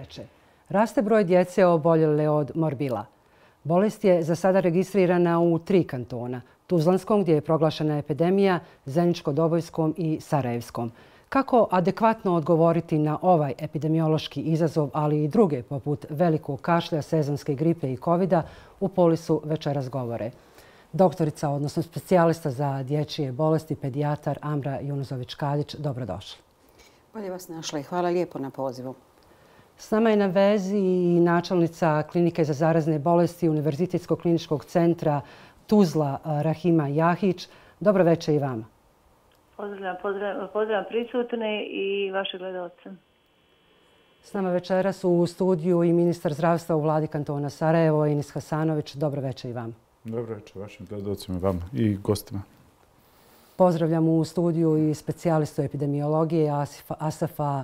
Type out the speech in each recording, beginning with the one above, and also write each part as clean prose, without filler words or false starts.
veče. Raste broj djece oboljele od morbila. Bolest je za sada registrirana u 3 kantona. Tuzlanskom, gdje je proglašena epidemija, Zeničko-Dobojskom i Sarajevskom. Kako adekvatno odgovoriti na ovaj epidemiološki izazov, ali i druge, poput velikog kašlja, sezonske gripe i covida, u Polisu večeras govore doktorica, odnosno specijalista za dječje bolesti, pedijatar Amra Junuzović-Kadić. Dobrodošli. Bolje vas našla i hvala lijepo na pozivu. S nama je na vezi i načelnica Klinike za zarazne bolesti Univerzitetskog kliničkog centra Tuzla Rahima Jahić. Dobro večer i vama. Pozdravljam prisutne i vaše gledalce. S nama večeras u studiju i ministar zdravstva u vladi kantona Sarajevo, Enis Hasanović. Dobro večer i vama. Dobro večer vašim gledalcima, vama i gostima. Pozdravljam u studiju i specijalistu epidemiologije Asafa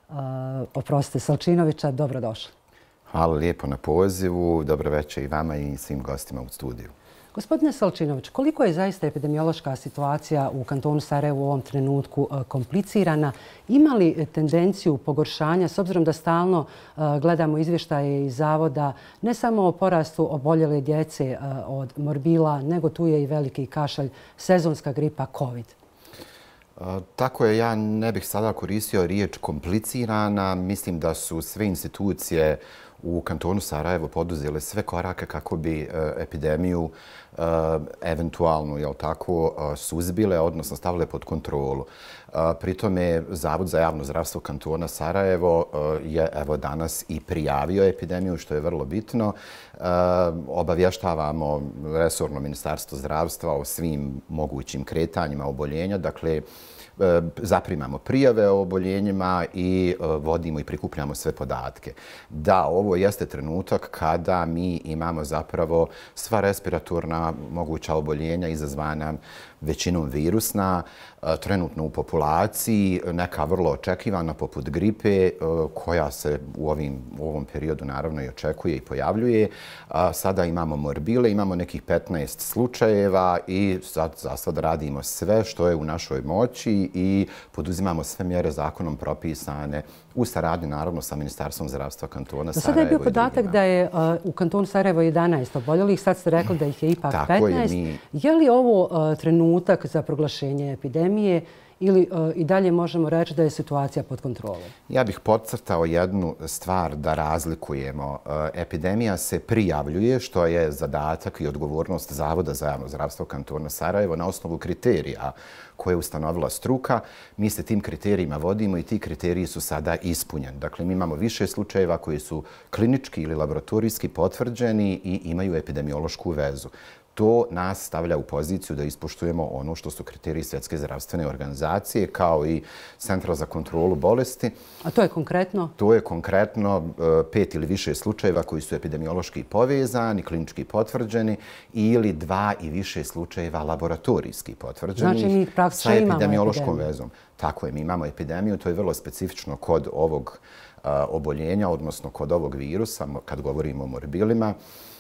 Salčinovića. Dobrodošli. Hvala lijepo na pozivu. Dobro večer i vama i svim gostima u studiju. Gospodine Salčinović, koliko je zaista epidemiološka situacija u kantonu Sarajevo u ovom trenutku komplicirana? Ima li tendenciju pogoršanja, s obzirom da stalno gledamo izvještaje iz zavoda, ne samo o porastu oboljele djece od morbila, nego tu je i veliki kašalj, sezonska gripa, covid? Tako je, ja ne bih sada koristio riječ komplicirana. Mislim da su sve institucije u kantonu Sarajevo poduzele sve korake kako bi epidemiju eventualno suzbile, odnosno stavile pod kontrolu. Pri tome Zavod za javno zdravstvo kantona Sarajevo je danas i prijavio epidemiju, što je vrlo bitno. Obavještavamo resorno ministarstvo zdravstva o svim mogućim kretanjima oboljenja. Dakle, zaprimamo prijave o oboljenjima i vodimo i prikupljamo sve podatke. Da, ovo jeste trenutak kada mi imamo zapravo sva respiratorna moguća oboljenja izazvana većinom virusna, trenutno u populaciji, neka vrlo očekivana poput gripe koja se u ovom periodu naravno i očekuje i pojavljuje. Sada imamo morbile, imamo nekih 15 slučajeva i za sad radimo sve što je u našoj moći i poduzimamo sve mjere zakonom propisane u saradnji naravno sa Ministarstvom zdravstva kantona Sarajevo. Sada je bio podatak da je u kantonu Sarajevo 11 oboljelih, sad ste rekli da ih je ipak 15. Je li ovo trenutak za proglašenje epidemije ili i dalje možemo reći da je situacija pod kontrolom? Ja bih podcrtao jednu stvar da razlikujemo. Epidemija se prijavljuje, što je zadatak i odgovornost Zavoda za javno zdravstvo kantona Sarajevo na osnovu kriterija koje je ustanovila struka. Mi se tim kriterijima vodimo i ti kriteriji su sada ispunjeni. Dakle, mi imamo više slučajeva koji su klinički ili laboratorijski potvrđeni i imaju epidemiološku vezu. To nas stavlja u poziciju da ispoštujemo ono što su kriteriji Svjetske zdravstvene organizacije kao i Centra za kontrolu bolesti. A to je konkretno? To je konkretno 5 ili više slučajeva koji su epidemiološki povezani, klinički potvrđeni ili 2 i više slučajeva laboratorijski potvrđeni. Znači mi praktično imamo epidemiološkom vezom. Tako je, mi imamo epidemiju, to je vrlo specifično kod ovog oboljenja, odnosno kod ovog virusa, kad govorimo o morbilima.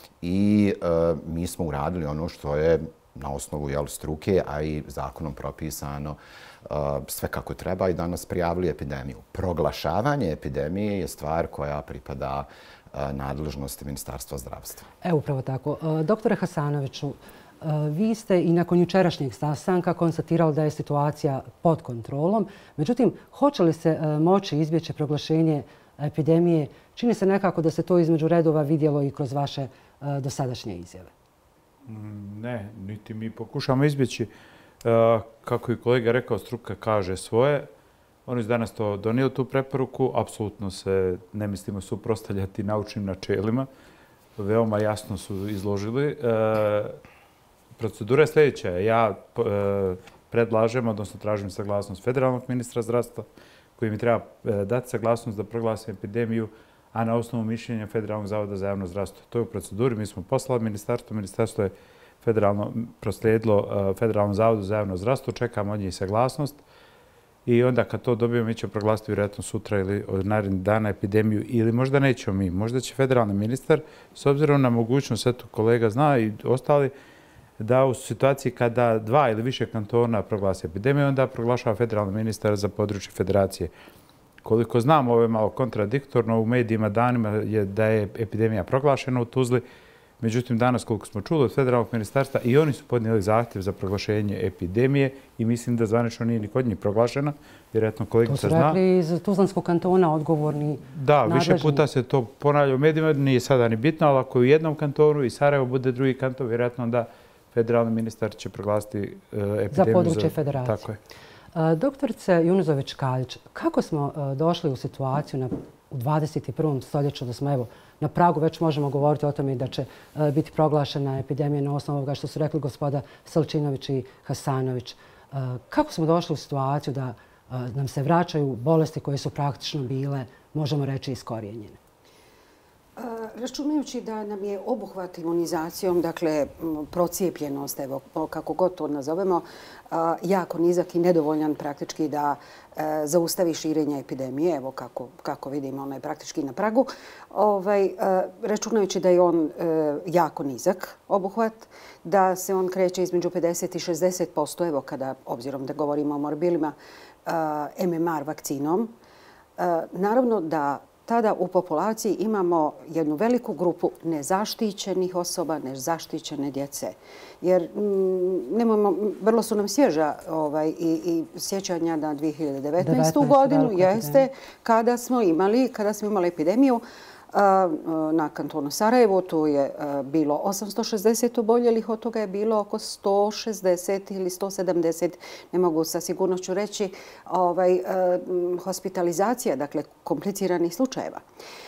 I mi smo uradili ono što je na osnovu struke, a i zakonom propisano sve kako treba i danas prijavili epidemiju. Proglašavanje epidemije je stvar koja pripada nadležnosti Ministarstva zdravstva. Upravo tako. Doktore Hasanoviću, vi ste i nakon jučerašnjeg sastanka konstatirali da je situacija pod kontrolom. Međutim, hoće li se moći izbjeći proglašenje epidemije? Čini se nekako da se to između redova vidjelo i kroz vaše dosadašnje izjave. Ne, niti mi pokušamo izbjeći. Kako je kolega rekao, struka kaže svoje. Oni su danas to donijeli, tu preporuku. Apsolutno se ne mislimo suprotstavljati naučnim načelima. Veoma jasno su izložili. Procedura je sljedeća. Ja predlažem, odnosno tražim saglasnost federalnog ministra zdravstva koji mi treba dati saglasnost da proglasim epidemiju, a na osnovu mišljenja Federalnog zavoda za javno zdravstvo. To je u proceduri. Mi smo poslali ministarstvo. Ministarstvo je proslijedilo Federalnom zavodu za javno zdravstvo. Čekamo od njih saglasnost. I onda kad to dobijemo, mi ćemo proglasiti vjerojatno sutra ili od narednih dana epidemiju. Ili možda nećemo mi. Možda će federalni ministar, s obzirom na mogućnost, eto kolega zna i ostali, da u situaciji kada 2 ili više kantona proglasi epidemiju, onda proglašava federalni ministar za područje federacije. Koliko znam, ovo je malo kontradiktorno. U medijima danima je da je epidemija proglašena u Tuzli. Međutim, danas, koliko smo čuli od federalnog ministarstva, i oni su podnijeli zahtjev za proglašenje epidemije i mislim da zvanično nije ni kod njih proglašena. Vjerojatno kolegica zna. To su rekli iz Tuzlanskog kantona odgovorni da, nadležni. više puta se to ponavlja u medijima. Nije sada ni bitno, ali ako je u jednom kantonu i Sarajevo bude drugi kanton, vjerojatno da federalni ministar će proglasiti epidemiju. Za područje federacije. Tako je. Doktorice Junuzović-Kalić, kako smo došli u situaciju u 21. stoljeću da smo na pragu, već možemo govoriti o tome da će biti proglašena epidemija na osnovu ovoga što su rekli gospoda Salčinović i Hasanović. Kako smo došli u situaciju da nam se vraćaju bolesti koje su praktično bile, možemo reći, iskorijenjene? Računajući da nam je obuhvat imunizacijom, dakle procijepljenost, evo kako god to nazovemo, jako nizak i nedovoljan praktički da zaustavi širenje epidemije, evo kako vidimo, ona je praktički na pragu. Računajući da je on jako nizak obuhvat, da se on kreće između 50 i 60%, evo kada, obzirom da govorimo o morbilima, MMR vakcinom, naravno da tada u populaciji imamo jednu veliku grupu nezaštićenih osoba, nezaštićene djece. Jer vrlo su nam svježa i sjećanja na 2019. godinu, jeste, kada smo imali epidemiju na kantonu Sarajevo. Tu je bilo 860 oboljelih, od toga je bilo oko 160 ili 170, ne mogu sa sigurnošću reći, hospitalizacija, dakle kompliciranih slučajeva.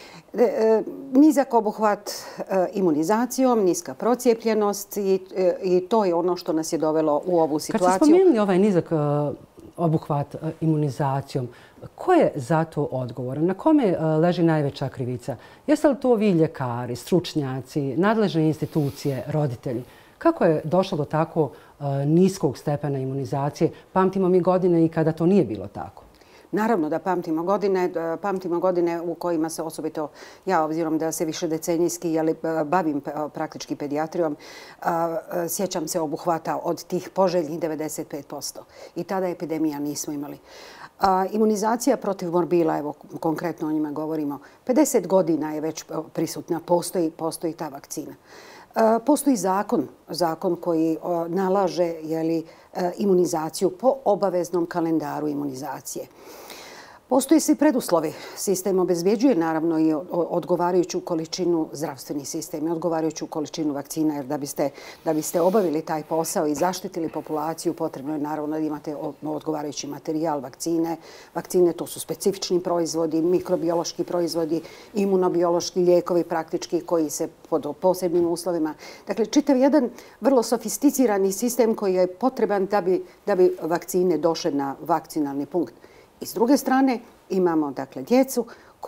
Nizak obuhvat imunizacijom, niska procijepljenost i to je ono što nas je dovelo u ovu situaciju. Kad ste spomenuli ovaj nizak obuhvat imunizacijom, ko je za to odgovoran? Na kome leži najveća krivica? Jeste li to vi ljekari, stručnjaci, nadležne institucije, roditelji? Kako je došlo do tako niskog stepena imunizacije? Pamtimo mi godine i kada to nije bilo tako. Naravno da pamtimo godine u kojima se osobito ja, obzirom da se više decenijski bavim praktički pedijatrijom, sjećam se obuhvata od tih poželjnih 95%. I tada epidemija nismo imali. Imunizacija protiv morbila, evo konkretno o njima govorimo, 50 godina je već prisutna, postoji ta vakcina. Postoji zakon koji nalaže imunizaciju po obaveznom kalendaru imunizacije. Postoje svi preduslovi. Sistem obezbjeđuje naravno i odgovarajuću količinu, zdravstveni sistem i odgovarajuću količinu vakcina, jer da biste obavili taj posao i zaštitili populaciju, potrebno je naravno da imate odgovarajući materijal, vakcine. Vakcine to su specifični proizvodi, mikrobiološki proizvodi, imunobiološki lijekovi praktički koji se pod posebnim uslovima. Dakle, čitav jedan vrlo sofisticirani sistem koji je potreban da bi vakcine došle na vakcinalni punkt. I s druge strane imamo dakle djecu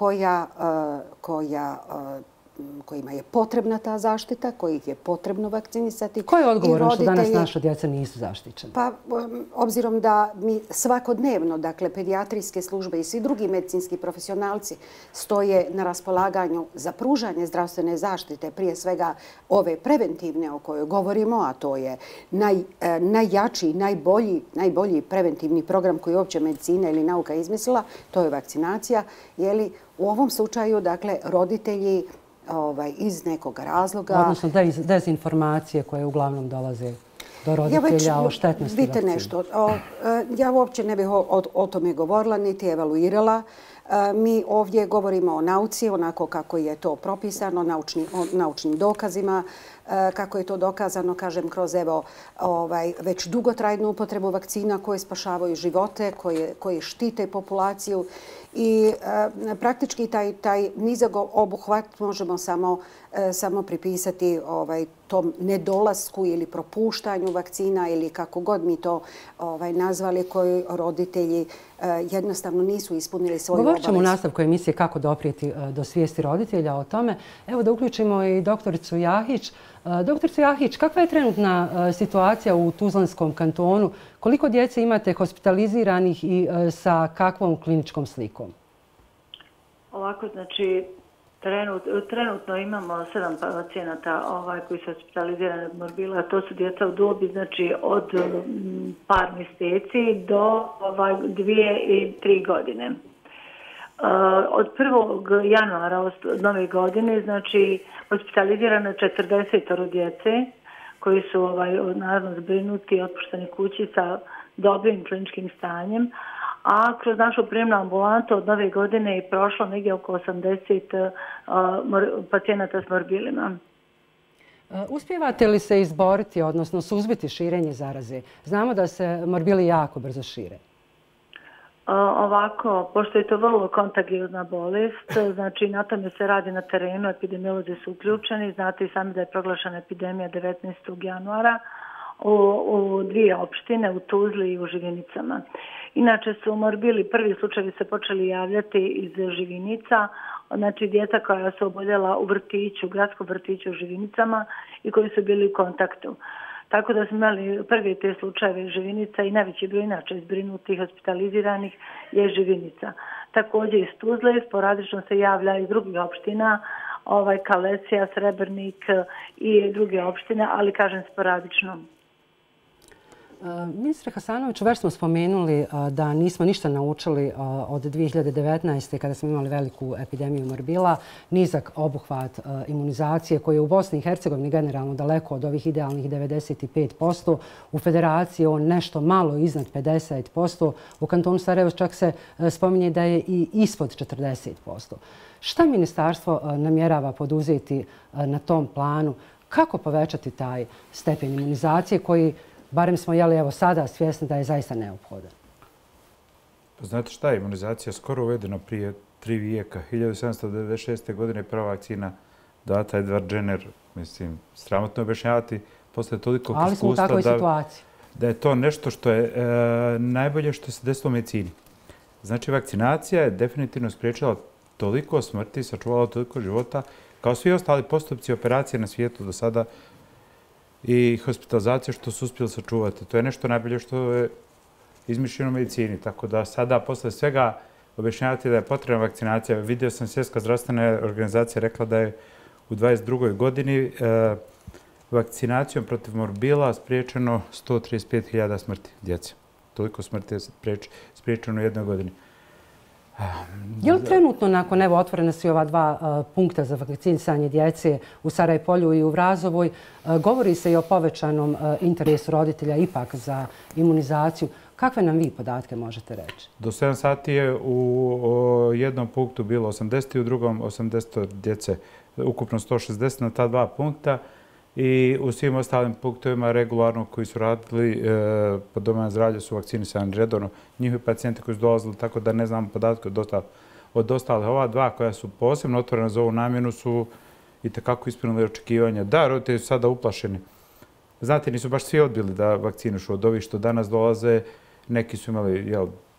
kojima je potrebna ta zaštita, kojih je potrebno vakcinisati. Ko je odgovoran što danas naša djeca nisu zaštićena? Pa, obzirom da mi svakodnevno, dakle, pedijatrijske službe i svi drugi medicinski profesionalci stoje na raspolaganju za pružanje zdravstvene zaštite, prije svega ove preventivne o kojoj govorimo, a to je najjači, najbolji preventivni program koji je uopće medicina ili nauka izmislila, to je vakcinacija. U ovom slučaju, dakle, roditelji iz nekog razloga... Odnosno dezinformacije koje uglavnom dolaze do roditelja o štetnosti vakcine. Vidite nešto, ja uopće ne bih o tome govorila, niti evaluirala. Mi ovdje govorimo o nauci, onako kako je to propisano, o naučnim dokazima, kako je to dokazano, kažem, kroz već dugotrajnu upotrebu vakcina koje spašavaju živote, koje štite populaciju. I praktički taj nizak obuhvat možemo samo pripisati tom nedolasku ili propuštanju vakcina ili kako god mi to nazvali, koji roditelji jednostavno nisu ispunili svoju obavezu. Govorit ćemo u nastavku emisije kako doprijeti do svijesti roditelja o tome. Evo da uključimo i doktoricu Jahić. Doktorice Jahić, kakva je trenutna situacija u Tuzlanskom kantonu? Koliko djece imate hospitaliziranih i sa kakvom kliničkom slikom? Ovako, znači, trenutno imamo 7 pacijenata koji su hospitalizirani od morbila. To su djeca u dobi, znači, od par mjeseci do 2 i 3 godine. Od 1. januara nove godine, znači, hospitalizirano je 40 djece koji su naravno zbrinuti i otpušteni kući sa dobrim kliničkim stanjem, a kroz našu prijemnu ambulantu od nove godine je prošlo negdje oko 80 pacijenata s morbilima. Uspijevate li se izboriti, odnosno suzbiti širenje zaraze? Znamo da se morbili jako brzo šire. Ovako, pošto je to vrlo kontagiozna bolest, znači na tome se radi na terenu, epidemiolozi su uključeni, znate i sami da je proglašena epidemija 19. januara u dvije opštine, u Tuzli i u Živinicama. Inače su morbili, prvi slučajevi se počeli javljati iz Živinica, znači djeca koja su oboljela u vrtiću, gradskom vrtiću u Živinicama i koji su bili u kontaktu. Tako da smo imali prvi te slučajeve Živinica i najveći broj inače izbrinutih, hospitaliziranih je Živinica. Također iz Tuzle, sporadično se javlja iz drugih opština, Kalesija, Srebrnik i druge opštine, ali kažem sporadično. Ministre Hasanoviću, već smo spomenuli da nismo ništa naučili od 2019. kada smo imali veliku epidemiju morbila, nizak obuhvat imunizacije koji je u Bosni i Hercegovini generalno daleko od ovih idealnih 95%, u Federaciji on nešto malo iznad 50%, u kantonu Sarajevo čak se spominje da je i ispod 40%. Šta ministarstvo namjerava poduzeti na tom planu? Kako povećati taj stepen imunizacije koji, barem smo evo sada svjesni da je zaista neophodan? Pa znate šta je imunizacija skoro uvedena prije 3 vijeka. 1796. godine prva vakcina data Edward Jenner. Mislim, sramotno objašnjavati posle toliko iskustva. Ali smo u takvoj situaciji. Da je to nešto što je najbolje što se desilo u medicini. Znači, vakcinacija je definitivno spriječila toliko smrti, sačuvala toliko života, kao svi ostali postupci operacije na svijetu do sada i hospitalizacije što su uspjeli sačuvati. To je nešto najbolje što je izmišljeno u medicini. Tako da sada, posle svega, objašnjavati da je potrebna vakcinacija. Vidio sam Svjetska zdravstvena organizacija rekla da je u 2022. godini vakcinacijom protiv morbila spriječeno 135.000 smrti djece. Toliko smrti je spriječeno u jednoj godini. Je li trenutno, nakon otvorena su ova dva punkta za vakcinisanje djece u Sarajpolju i u Vrazovoj, govori se i o povećanom interesu roditelja ipak za imunizaciju. Kakve nam vi podatke možete reći? Do 7 sati je u jednom punktu bilo 80 i u drugom 80 djece, ukupno 160 na ta dva punkta. I u svim ostalim punktovima regularno koji su radili pod domovima zdravlja su vakcinisani redovno. Njihovi pacijenti koji su dolazili, tako da ne znamo podatke od ostalih. Ova dva koja su posebno otvorena za ovu namjenu su i tekako ispunili očekivanja. Da, roditelji su sada uplašeni. Znate, nisu baš svi odbili da vakcinišu od ovih što danas dolaze. Neki su imali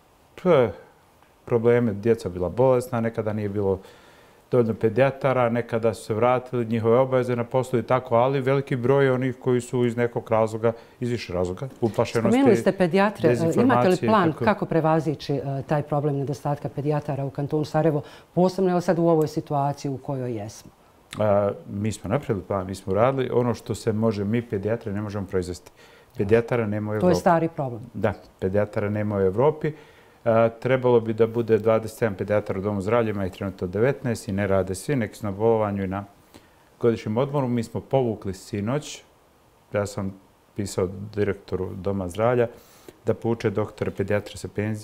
probleme, djeca bila bolesna, nekada nije bilo dovoljno pedijatara, nekada su se vratili, njihove obaveze na poslu i tako, ali veliki broj onih koji su iz nekog razloga, iz više razloga, uplašenosti, spomenuli ste pedijatre. Imate li plan kako prevazići taj problem nedostatka pedijatara u kantonu Sarajevo, posebno sad u ovoj situaciji u kojoj jesmo? Mi smo napravili plan, mi smo radili. Ono što se može, mi pedijatre ne možemo proizvesti. Pedijatara nema u Evropi. To je stari problem. Da, pedijatara nema u Evropi. Trebalo bi da bude 27 pedijatara u domu zdravlja, ima ih trenutno 19 i ne rade svi, neki su na bolovanju i na godišnjem odmoru. Mi smo povukli sinoć, ja sam pisao direktoru doma zdravlja, da povuče doktore pedijatra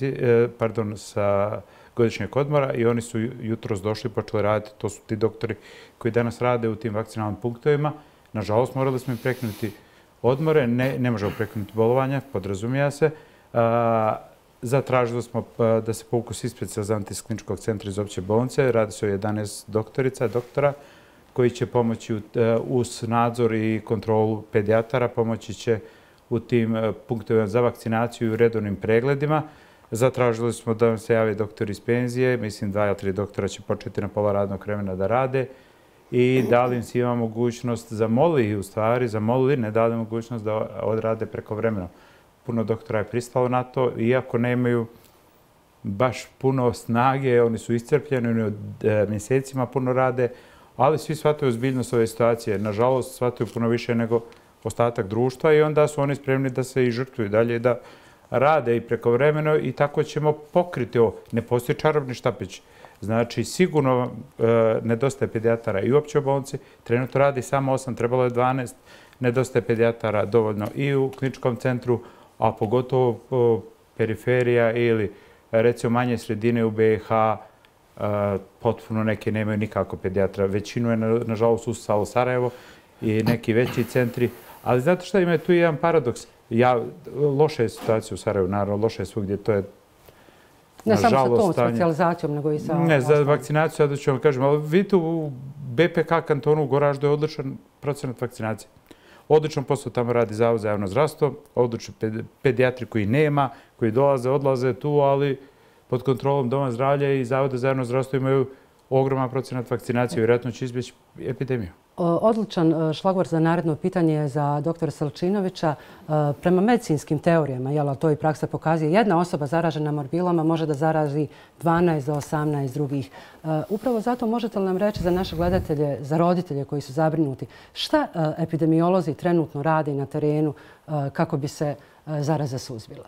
sa godišnjeg odmora i oni su jutros došli i počeli raditi. To su ti doktori koji danas rade u tim vakcinalnim punktovima. Nažalost, morali smo im prekinuti odmore, ne možemo prekinuti bolovanja, podrazumija se. Zatražili smo da se povuku svi specijalizanti iz kliničkog centra iz opće bolnice. Radi se o 11 doktora koji će pomoći uz nadzor i kontrolu pedijatara, pomoći će u tim punktovima za vakcinaciju i u redovnim pregledima. Zatražili smo da se jave doktori iz penzije. Mislim, 2 ili 3 doktora će početi na pola radnog vremena da rade. I dali im svima mogućnost, zamolili, ne dali mogućnost da odrade prekovremeno. Puno doktora je pristalo na to, iako nemaju baš puno snage, oni su iscrpljeni, oni od mjesecima puno rade, ali svi shvataju ozbiljnost ove situacije. Nažalost, shvataju puno više nego ostatak društva i onda su oni spremni da se i žrtvuju dalje, da rade i prekovremeno i tako ćemo pokriti ovo. Ne postoji čarobni štapić. Znači, sigurno nedostaje pedijatara i u općoj bolnici. Trenutno radi samo 8, trebalo je 12. Nedostaje pedijatara dovoljno i u kliničkom centru, a pogotovo periferija ili recimo manje sredine u BiH, potpuno neke nemaju nikako pedijatra. Većinu je, nažalost, usisalo Sarajevo i neki veći centri. Ali znate šta, ima tu jedan paradoks. Loša je situacija u Sarajevu, naravno, loša je svugdje, to je ne samo sa tom specijalizacijom, nego i sa... Ne, za vakcinaciju, sada ću vam kažem, ali vidite u BPK kantonu u Goraždu je odličan procenat vakcinacije. Odličan posao tamo radi Zavod za javno zdravstvo, odlični pedijatri koji nema, koji dolaze, odlaze tu, ali pod kontrolom Doma zdravlja i Zavoda za javno zdravstvo imaju ogroman procenat vakcinacije i vjerojatno će izbjeći epidemiju. Odličan šlagvor za naredno pitanje je za doktora Selčinovića. Prema medicinskim teorijama, a to i praksa pokazuje, jedna osoba zaražena morbilama može da zarazi 12 do 18 drugih. Upravo zato možete li nam reći za naše gledatelje, za roditelje koji su zabrinuti, šta epidemiolozi trenutno rade na terenu kako bi se zaraza suzbila?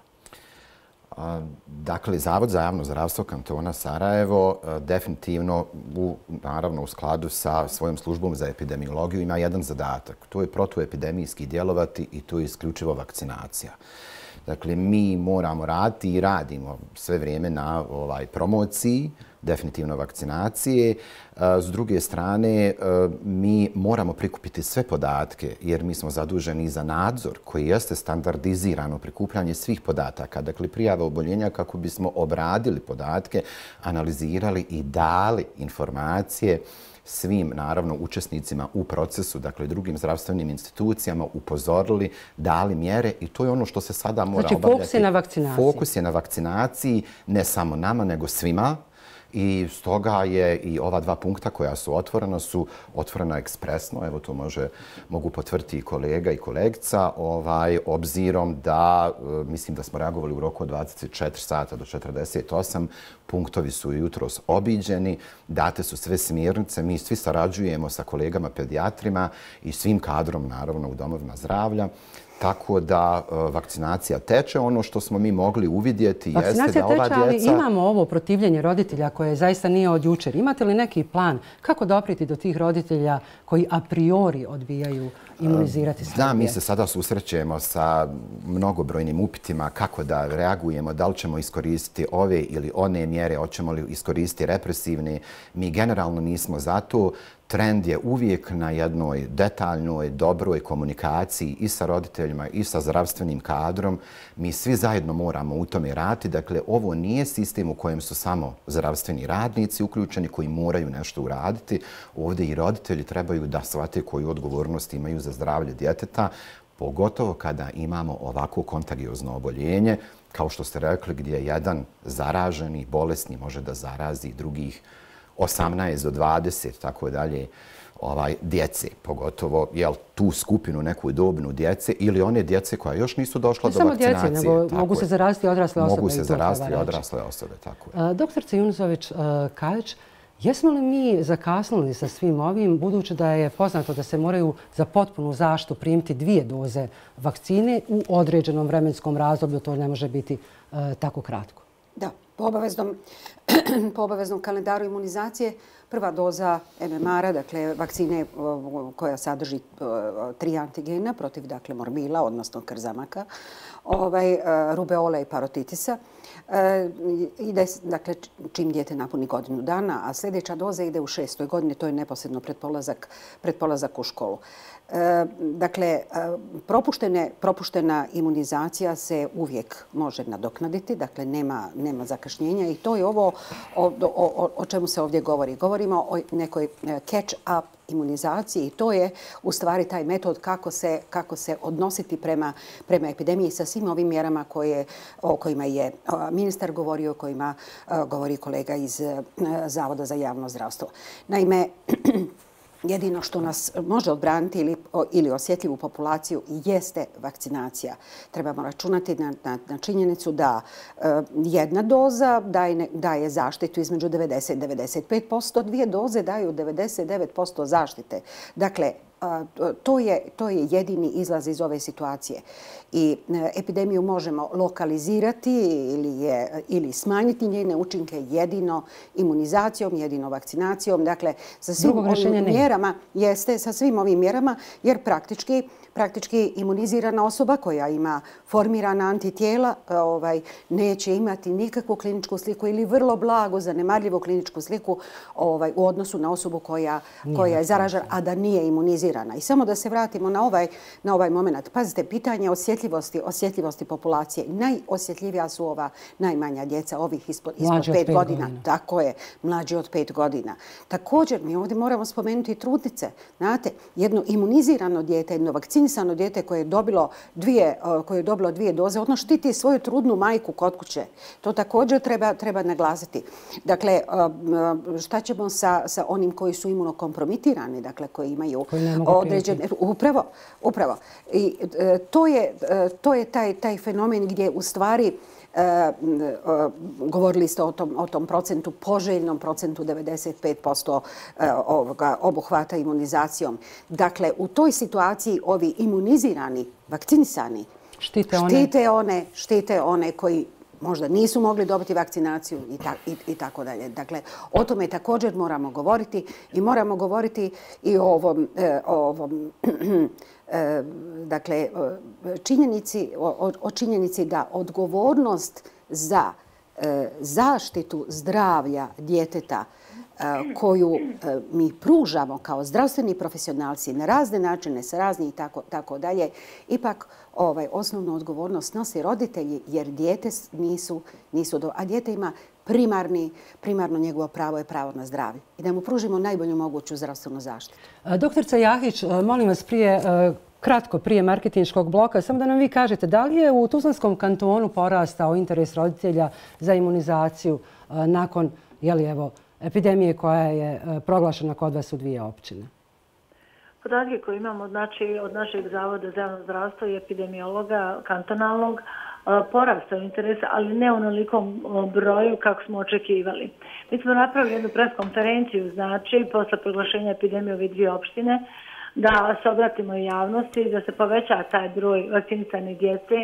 Dakle, Zavod za javno zdravstvo kantona Sarajevo definitivno, naravno u skladu sa svojom službom za epidemiologiju, ima jedan zadatak. To je protuepidemijski djelovati i to je isključivo vakcinacija. Dakle, mi moramo raditi i radimo sve vrijeme na promociji, definitivno vakcinacije. S druge strane, mi moramo prikupiti sve podatke jer mi smo zaduženi za nadzor koji jeste standardizirano prikupljanje svih podataka, dakle prijava oboljenja kako bismo obradili podatke, analizirali i dali informacije svim, naravno, učesnicima u procesu, dakle drugim zdravstvenim institucijama, upozorili, dali mjere i to je ono što se sada mora obavljati. Znači, fokus je na vakcinaciji. Fokus je na vakcinaciji, ne samo nama, nego svima. I stoga je i ova dva punkta koja su otvorena ekspresno, evo to mogu potvrditi i kolega i kolegica, obzirom da mislim da smo reagovali u roku od 24 sata do 48, punktovi su jutros obiđeni, date su sve smjernice, mi svi sarađujemo sa kolegama pedijatrima i svim kadrom, naravno, u domovima zdravlja. Tako da vakcinacija teče. Ono što smo mi mogli uvidjeti jeste da ova djeca... Vakcinacija teče, ali imamo ovo protivljenje roditelja koje zaista nije od jučer. Imate li neki plan kako dopriti do tih roditelja koji a priori odbijaju imunizirati svoje djece? Da, mi se sada susrećemo sa mnogobrojnim upitima kako da reagujemo, da li ćemo iskoristiti ove ili one mjere, hoćemo li iskoristiti represivne. Mi generalno nismo za to. Trend je uvijek na jednoj detaljnoj, dobroj komunikaciji i sa roditeljima i sa zdravstvenim kadrom. Mi svi zajedno moramo u tome raditi. Dakle, ovo nije sistem u kojem su samo zdravstveni radnici uključeni koji moraju nešto uraditi. Ovdje i roditelji trebaju da shvate koju odgovornost imaju za zdravlje djeteta, pogotovo kada imamo ovako kontagiozno oboljenje, kao što ste rekli, gdje jedan zaraženi, bolesni može da zarazi drugih 18 do 20, tako dalje, djece, pogotovo tu skupinu, neku dobnu djece ili one djece koja još nisu došla do vakcinacije. Ne samo djece, nego mogu se zaraziti odrasle osobe. Mogu se zaraziti odrasle osobe, tako je. Doktorice Junuzović-Kajić, jesmo li mi zakasnili sa svim ovim, budući da je poznato da se moraju za potpunu zaštitu primiti 2 doze vakcine u određenom vremenskom razdoblju, to ne može biti tako kratko? Da, po obaveznom kalendaru imunizacije prva doza MMR-a, dakle vakcine koja sadrži 3 antigena protiv morbila, odnosno krzamaka, rubeole i parotitisa, ide čim dijete napuni godinu dana, a sljedeća doza ide u 6. godini, to je neposredno pred polazak u školu. Dakle, propuštena imunizacija se uvijek može nadoknaditi, dakle nema zakašnjenja i to je ovo o čemu se ovdje govori. Govorimo o nekoj catch-up imunizaciji i to je u stvari taj metod kako se odnositi prema epidemiji sa svim ovim mjerama o kojima je ministar govorio, o kojima govori kolega iz Zavoda za javno zdravstvo. Naime, jedino što nas može odbraniti ili osjetljivu populaciju jeste vakcinacija. Trebamo računati na činjenicu da jedna doza daje zaštitu između 90 i 95%, 2 doze daju 99% zaštite. Dakle, To je jedini izlaz iz ove situacije. I epidemiju možemo lokalizirati ili smanjiti njene učinke jedino imunizacijom, jedino vakcinacijom. Dakle, sa svim ovim mjerama, sa svim ovim mjerama, jer praktički imunizirana osoba koja ima formirana antitijela neće imati nikakvu kliničku sliku ili vrlo blago zanemarljivu kliničku sliku u odnosu na osobu koja je zaražena, a da nije imunizirana. I samo da se vratimo na ovaj moment. Pazite, pitanje osjetljivosti populacije. Najosjetljivija su ova najmanja djeca, ovih ispod 5 godina. Tako je, mlađi od 5 godina. Također, mi ovdje moramo spomenuti trudnice. Znate, jedno imunizirano dijete, jedno vakcinisano dijete koje je dobilo 2 doze, ono štiti svoju trudnu majku kod kuće. To također treba naglasiti. Dakle, šta ćemo sa onim koji su imunokompromitirani, dakle, koji imaju određene... Upravo. I to je taj fenomen gdje u stvari govorili ste o tom procentu, poželjnom procentu 95% obuhvata imunizacijom. Dakle, u toj situaciji ovi imunizirani, vakcinisani, štite one koji možda nisu mogli dobiti vakcinaciju i tako dalje. Dakle, o tome također moramo govoriti i moramo govoriti i o ovom dakle, činjenici da odgovornost za zaštitu zdravlja djeteta koju mi pružamo kao zdravstveni profesionalci na razne načine, sa raznih i tako dalje, ipak osnovnu odgovornost nose roditelji jer dijete a dijete ima primarno njegovo pravo je pravo na zdravlje i da mu pružimo najbolju moguću zdravstvenu zaštitu. Doktorica Jahić, molim vas kratko prije marketinškog bloka, samo da nam vi kažete da li je u Tuzlanskom kantonu porastao interes roditelja za imunizaciju nakon epidemije koja je proglašena kod vas u 2 općine? Podatke koje imamo od našeg Zavoda za javno zdravstvo i epidemiologa kantonalnog porastao interes, ali ne u onolikom broju kako smo očekivali. Mi smo napravili jednu preskonferenciju, posle proglašenja epidemije u 2 opštine, da se obratimo javnosti, da se poveća taj broj vakcinisane djece,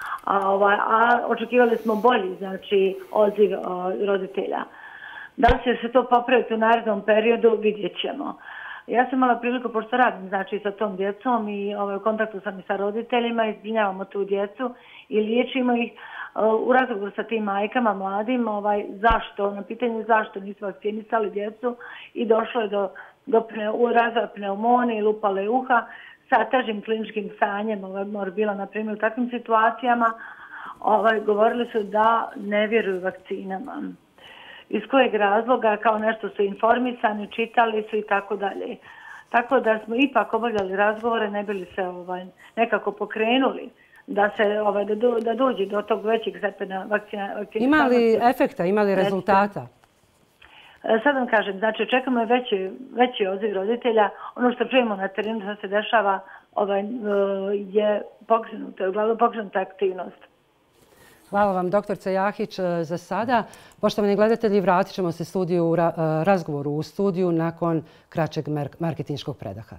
a očekivali smo bolji odziv roditelja. Da li će se to popraviti u narednom periodu, vidjet ćemo. Ja sam imala priliku, pošto radim sa tom djecom i u kontaktu sam i sa roditeljima, izbrinjavamo tu djecu i liječimo ih u razgovoru sa tim majkama mladim, na pitanje zašto nisu vakcinisali djecu i došlo je do razvoja pneumonije, lupale uha sa težim kliničkim stanjem, morbila, na primjer, u takvim situacijama, govorili su da ne vjeruju vakcinama. Iz kojeg razloga, kao nešto su informisani, čitali su i tako dalje. Tako da smo ipak obavljali razgovore, ne bili se nekako pokrenuli da dođe do tog većeg stepena vakcinacije. Ima li efekta, ima li rezultata? Sad vam kažem, čekamo veći odziv roditelja. Ono što čujemo na terenu što se dešava je pokrenuta aktivnost. Hvala vam, doktorica Jahić, za sada. Poštovani gledatelji, vratit ćemo se razgovoru u studiju nakon kraćeg marketinškog predaha.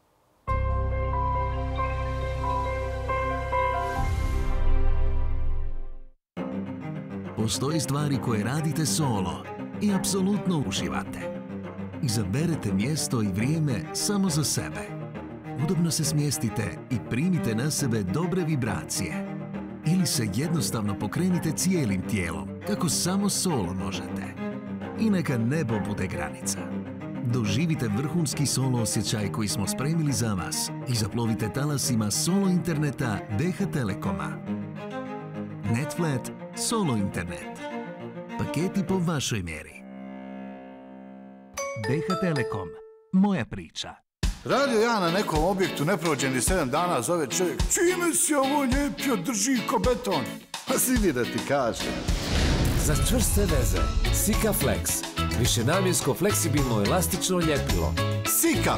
Postoji stvari koje radite solo i apsolutno uživate. Izaberete mjesto i vrijeme samo za sebe. Udobno se smjestite i primite na sebe dobre vibracije. Ili se jednostavno pokrenite cijelim tijelom, kako samo solo možete. I neka nebo bude granica. Doživite vrhunski solo osjećaj koji smo spremili za vas i zaplovite talasima solo interneta DH Telekoma. Netflat, solo internet. Paketi po vašoj mjeri. DH Telekom. Moja priča. Radio ja na nekom objektu ne prođe ni 7 dana, zove čovjek. Čime si ovo lijepio, drži ko beton? Pa sidi da ti kažem. Za čvrste veze, Sika Flex. Višenamjensko fleksibilno elastično ljepilo. Sika.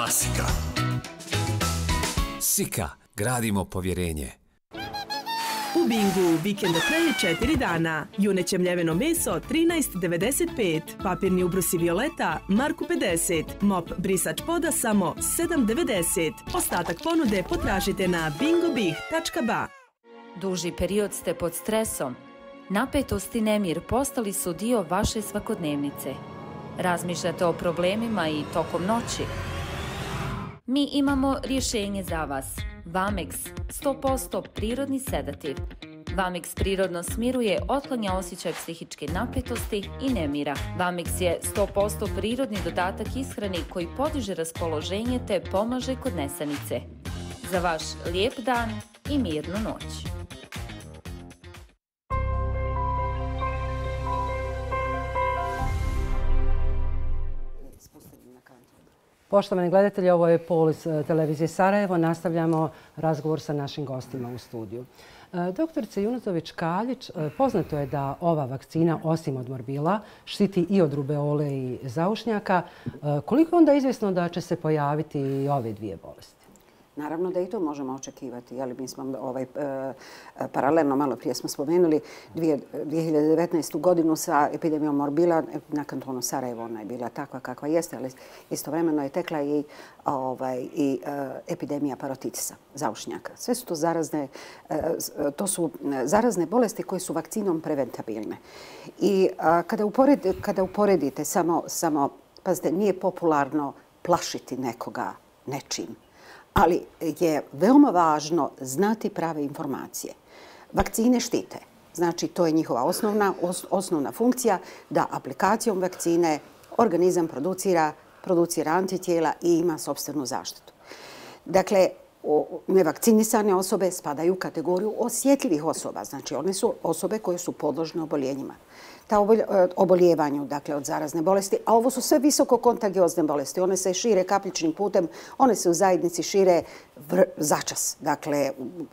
Klasika. Sika. Gradimo povjerenje. U Bingu vikend traje 4 dana. Juneće mljeveno meso 13,95. Papirni ubrusi violeta Marku 50. Mop brisač poda samo 7,90. Ostatak ponude potražite na bingobih.ba. Duži period ste pod stresom. Napetost i nemir postali su dio vaše svakodnevnice. Razmišljate o problemima i tokom noći. Mi imamo rješenje za vas. Vamex, 100% prirodni sedativ. Vamex prirodno smiruje, otklanja osjećaj psihičke napetosti i nemira. Vamex je 100% prirodni dodatak ishrani koji podiže raspoloženje te pomaže kod nesanice. Za vaš lijep dan i mirnu noć. Poštovani gledatelji, ovo je Polis televizije Sarajevo. Nastavljamo razgovor sa našim gostima u studiju. Doktorice Junuzović-Kaljić, poznato je da ova vakcina, osim od morbila, štiti i od rubeole i zaušnjaka. Koliko je onda izvjesno da će se pojaviti i ove dvije bolesti? Naravno da i to možemo očekivati. Mi smo paralelno, malo prije smo spomenuli, 2019. godinu sa epidemijom morbila na kantonu Sarajevo. Ona je bila takva kakva jeste, ali istovremeno je tekla i epidemija parotitisa, zaušnjaka. Sve su to zarazne bolesti koje su vakcinom preventabilne. I kada uporedite samo, pazite, nije popularno plašiti nekoga nečim. Ali je veoma važno znati prave informacije. Vakcine štite. Znači, to je njihova osnovna funkcija da aplikacijom vakcine organizam producira antitijela i ima sopstvenu zaštitu. Dakle, nevakcinisane osobe spadaju u kategoriju osjetljivih osoba. Znači, one su osobe koje su podložne oboljenjima. Oboljevanju, dakle, od zarazne bolesti, a ovo su sve visoko kontagiozne bolesti. One se šire kapljičnim putem, one se u zajednici šire začas. Dakle,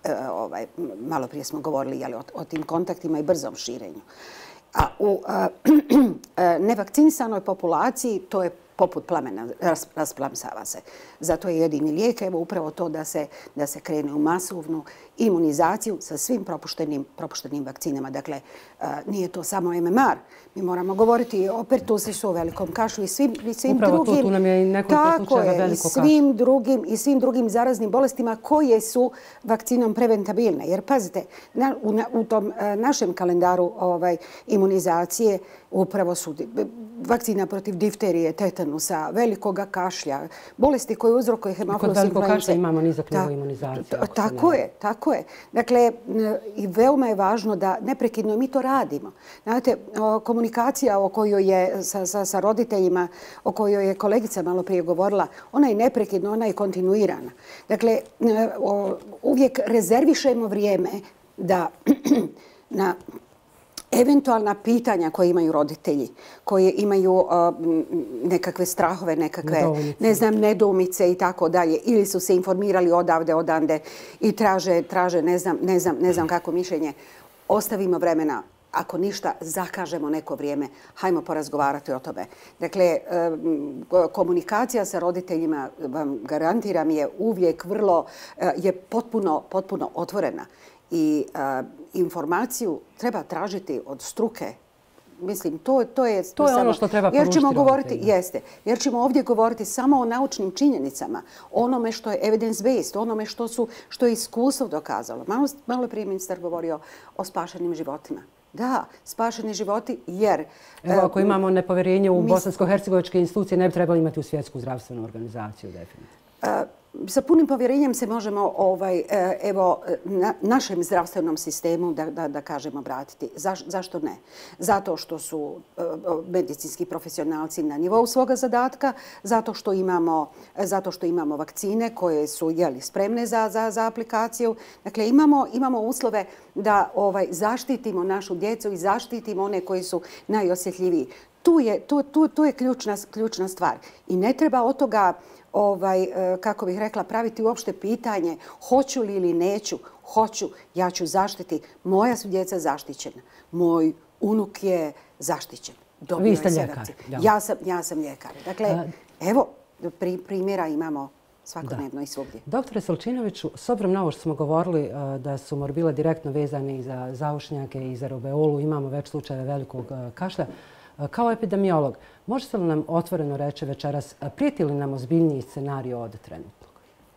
malo prije smo govorili o tim kontaktima i brzom širenju. A u nevakcinisanoj populaciji to je poput plamena, rasplamsava se. Zato je jedini lijek upravo to da se krene u masovnu imunizaciju sa svim propuštenim vakcinama. Dakle, nije to samo MMR. Mi moramo govoriti o pertusisu, o velikom kašlju i svim drugim. Upravo tu nam je i nekoliko slučajeva veliko kašlju. I svim drugim zaraznim bolestima koje su vakcinom preventabilne. Jer pazite, u tom našem kalendaru imunizacije upravo su vakcina protiv difterije, tetanusa, velikoga kašlja, bolesti koje uzrokuje hemofilus influenza. Kod velikog kašlja imamo nizak nivo imunizacije. Tako je. Dakle, i veoma je važno da neprekidno mi to radimo. Znate, komunikacija o kojoj je sa roditeljima, o kojoj je kolegica malo prije govorila, ona je neprekidna, ona je kontinuirana. Dakle, uvijek rezervišemo vrijeme da na eventualna pitanja koje imaju roditelji, koje imaju nekakve strahove, nekakve, nedoumice i tako dalje, ili su se informirali odande i traže ne znam kako mišljenje, ostavimo vremena. Ako ništa, zakažemo neko vrijeme, hajmo porazgovarati o tome. Dakle, komunikacija sa roditeljima, vam garantiram, je uvijek je potpuno otvorena. I informaciju treba tražiti od struke. Mislim, to je ono što treba poručiti roditeljima. Jer ćemo ovdje govoriti samo o naučnim činjenicama, onome što je evidence-based, onome što je iskustvo dokazalo. Malo prije ministar govorio o spašenim životima. Da, spašeni životi jer... Evo, ako imamo nepovjerenje u bosansko-hercegovačke institucije, ne bi trebali imati u Svjetsku zdravstvenu organizaciju, definitivno. Sa punim povjerenjem se možemo našem zdravstvenom sistemu, da kažemo, obratiti. Zašto ne? Zato što su medicinski profesionalci na nivou svoga zadatka, zato što imamo vakcine koje su spremne za aplikaciju. Dakle, imamo uslove da zaštitimo našu djecu i zaštitimo one koji su najosjetljiviji. Tu je ključna stvar. I ne treba od toga, kako bih rekla, praviti uopšte pitanje hoću li ili neću. Hoću, ja ću zaštiti. Moja su djeca zaštićena. Moj unuk je zaštićen. Vi ste ljekar. Ja sam ljekar. Dakle, evo, primjera imamo svakodnevno i svugdje. Doktore Solčinoviću, s obzirom na ovo što smo govorili da su morbile direktno vezane za zaušnjake i za rubeolu, imamo već slučajeve velikog kašlja, kao epidemiolog, možete li nam otvoreno reći večeras, prijeti li nam ozbiljniji scenarij od trenutnog?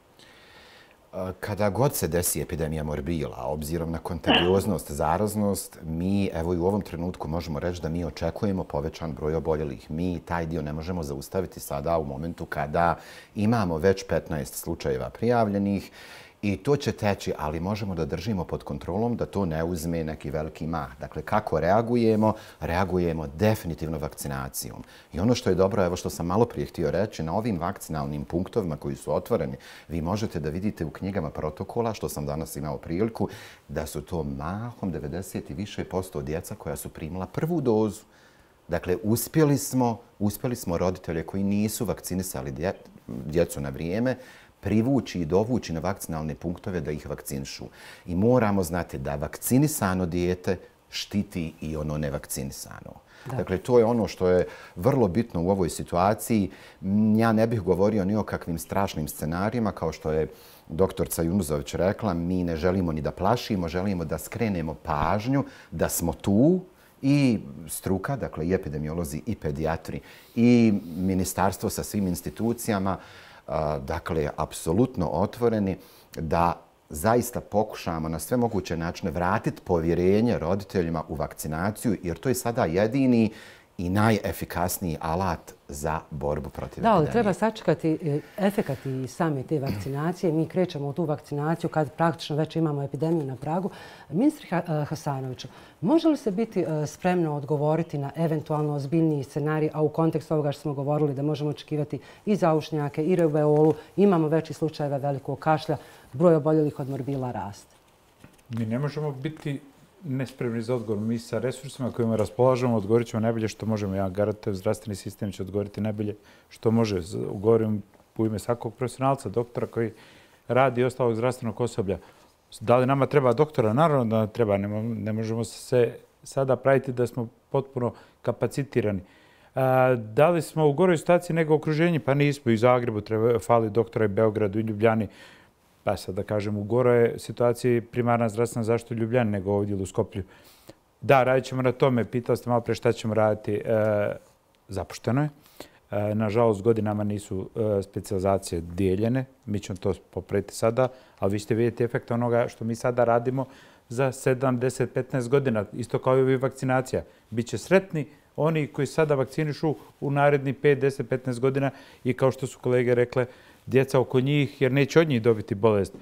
Kada god se desi epidemija morbila, obzirom na kontagioznost, zaraznost, mi evo i u ovom trenutku možemo reći da mi očekujemo povećan broj oboljelih. Mi taj dio ne možemo zaustaviti sada u momentu kada imamo već 15 slučajeva prijavljenih i to će teći, ali možemo da držimo pod kontrolom da to ne uzme neki veliki mah. Dakle, kako reagujemo? Reagujemo definitivno vakcinacijom. I ono što je dobro, evo što sam malo prije htio reći, na ovim vakcinalnim punktovima koji su otvoreni, vi možete da vidite u knjigama protokola, što sam danas imao priliku, da su to mahom 90 i više % djeca koja su primila prvu dozu. Dakle, uspjeli smo roditelje koji nisu vakcinisali djecu na vrijeme, privući i dovući na vakcinalne punktove da ih vakcinišu. I moramo znati da vakcinisano dijete štiti i ono nevakcinisano. Dakle, to je ono što je vrlo bitno u ovoj situaciji. Ja ne bih govorio ni o kakvim strašnim scenarijima, kao što je doktorca Junuzović rekla, mi ne želimo ni da plašimo, želimo da skrenemo pažnju, da smo tu i struka, dakle i epidemiolozi i pedijatri i ministarstvo sa svim institucijama, dakle, apsolutno otvoreni da zaista pokušamo na sve moguće načine vratiti povjerenje roditeljima u vakcinaciju, jer to je sada jedini i najefikasniji alat za borbu protiv epidemije. Da, ali treba sačekati efekat i same te vakcinacije. Mi krećemo u tu vakcinaciju kad praktično već imamo epidemiju na pragu. Ministre Hasanoviću, može li se biti spremno odgovoriti na eventualno ozbiljniji scenarij, a u kontekstu ovoga što smo govorili da možemo očekivati i zaušnjake i rubeolu, imamo već i slučajeva velikog kašlja, broj oboljelih od morbila raste? Mi ne možemo biti nespremni za odgovor. Mi sa resursima kojima raspolažemo odgovorit ćemo najbolje što možemo. Ja garantujem, zdravstveni sistem će odgovoriti najbolje što može. Govorim u ime svakog profesionalca, doktora koji radi i ostalog zdravstvenog osoblja. Da li nama treba doktora? Naravno da nam treba. Ne možemo se sada praviti da smo potpuno kapacitirani. Da li smo u goroj situaciji nego okruženje? Pa nismo. I u Zagrebu fali doktora, i Beogradu, i Ljubljani. Pa sad da kažem, u goroj situaciji primarna zdravstvena zaštita u Ljubljani nego ovdje u Skoplju. Da, radit ćemo na tome. Pitali ste malo pre šta ćemo raditi. Zapušteno je. Nažalost, godinama nisu specijalizacije dijeljene. Mi ćemo to popraviti sada, ali vi ćete vidjeti efekt onoga što mi sada radimo za 7, 10, 15 godina. Isto kao i ovi vakcinacija. Biće sretni oni koji sada vakcinišu u naredni 5, 10, 15 godina i kao što su kolege rekle, djeca oko njih, jer neće od njih dobiti bolest.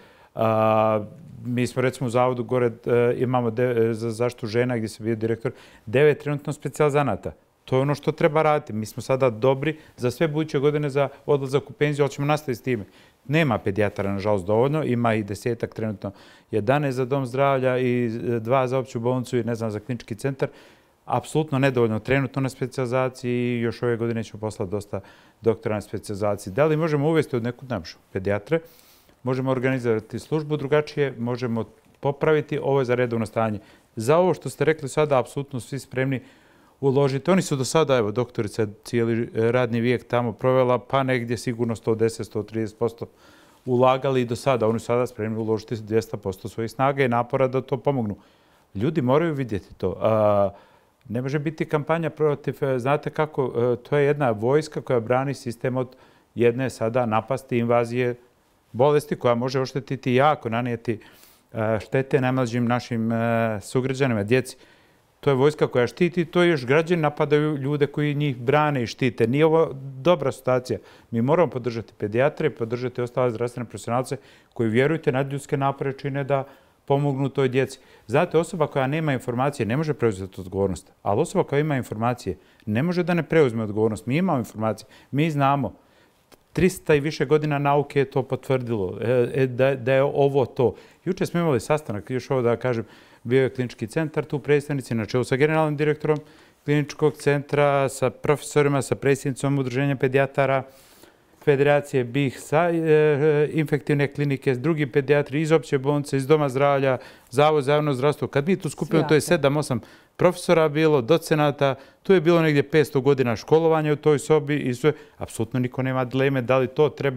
Mi smo recimo u Zavodu gore imamo za zaštitu žena gdje se bio direktor 9 trenutno specijalizanata. To je ono što treba raditi. Mi smo sada dobri za sve buduće godine za odlazak u penziju, ali ćemo nastaviti s time. Nema pedijatara, nažalost, dovoljno. Ima i 10-ak trenutno 11 za dom zdravlja i 2 za opću bolnicu i za klinički centar. Apsolutno nedovoljno trenutno na specijalizaciji i još ove godine ćemo poslati dosta doktora na specijalizaciji. Da li možemo uvesti od nekud našu pedijatre? Možemo organizirati službu drugačije, možemo popraviti. Ovo je za redovno stanje. Za ovo što ste rekli sada, apsolutno svi spremni uložiti. Oni su do sada, evo, doktorica cijeli radni vijek tamo provela, pa negdje sigurno 110-130% ulagali i do sada. Oni su sada spremni uložiti 200% svojih snaga i napora da to pomognu. Ljudi moraju vidjeti to. Ne može biti kampanja protiv, znate kako, to je jedna vojska koja brani sistem od jedne sada napasti invazije bolesti koja može oštetiti jako, nanijeti štete najmlađim našim sugrađanima, djeci. To je vojska koja štiti, to još građani napadaju ljude koji njih brane i štite. Nije ovo dobra situacija. Mi moramo podržati pedijatre i podržati ostale zdravstvene profesionalce koji, vjerujte, nadljudske napore čine da pomognu toj djeci. Znate, osoba koja nema informacije ne može preuzeti odgovornost, ali osoba koja ima informacije ne može da ne preuzme odgovornost. Mi imamo informacije, mi znamo. 300 i više godina nauke je to potvrdilo, da je ovo to. Juče smo imali sastanak, još ovo da kažem, bio je klinički centar, tu predstavnici na čelu sa generalnim direktorom kliničkog centra, sa profesorima, sa predsjednicom udruženja pedijatara, Federacije BiH, sa infektivne klinike, drugi pedijatri iz opće bolnice, iz doma zdravlja, Zavod za javno zdravstvo. Kad mi tu skupimo, to je 7-8 profesora bilo, docenata, tu je bilo negdje 500 godina školovanja u toj sobi i sve. Apsolutno niko nema dileme da li to treba.